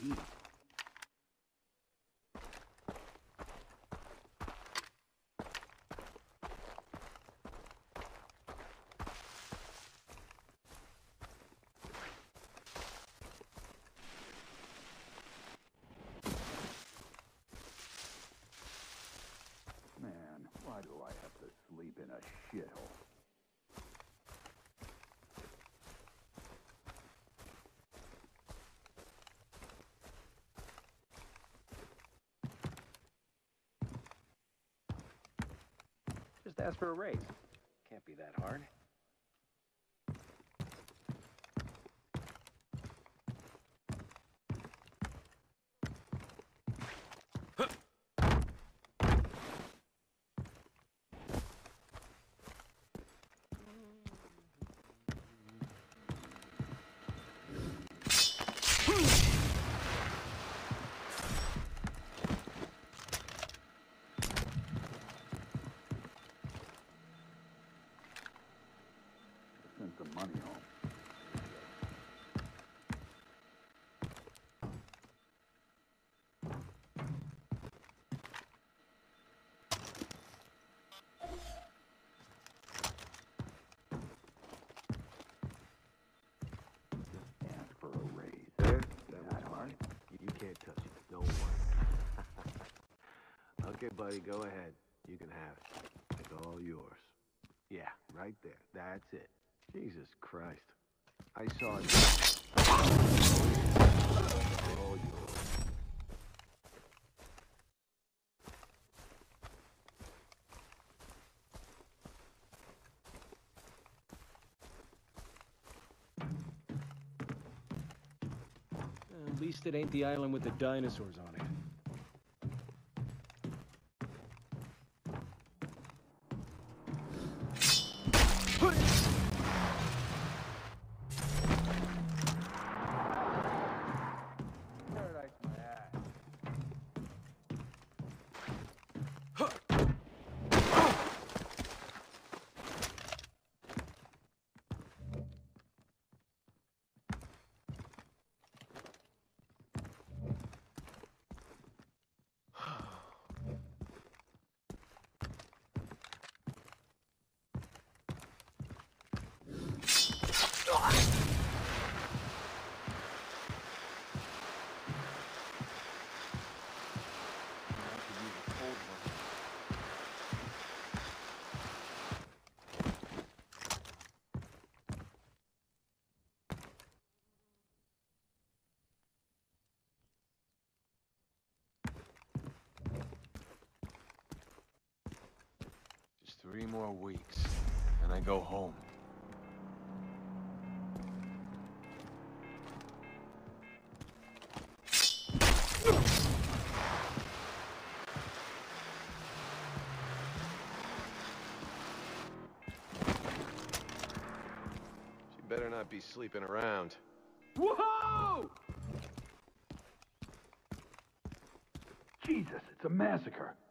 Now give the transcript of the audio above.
eat. Man, why do I have to sleep in a shithole? Just ask for a raise. Can't be that hard. Send some money home. Ask for a raise. There, that was hard. You can't touch it. Don't worry. Okay, buddy, go ahead. You can have it. It's all yours. Yeah, right there. That's it. Jesus Christ. I saw it. All yours. At least it ain't the island with the dinosaurs on it. Paradise my ass. Just 3 more weeks, and I go home. She better not be sleeping around. Whoa! Jesus, it's a massacre.